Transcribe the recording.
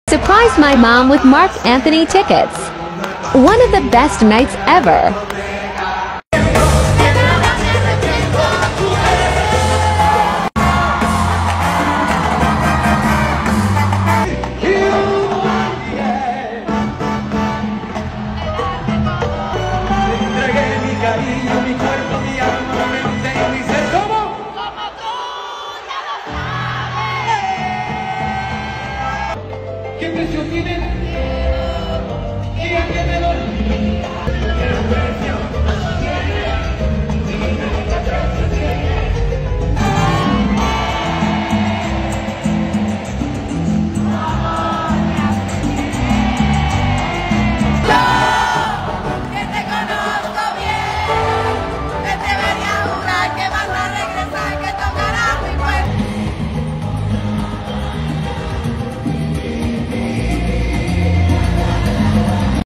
Surprised my mom with Marc Anthony tickets. One of the best nights ever. ¿Qué precio tienen? Díganmelo.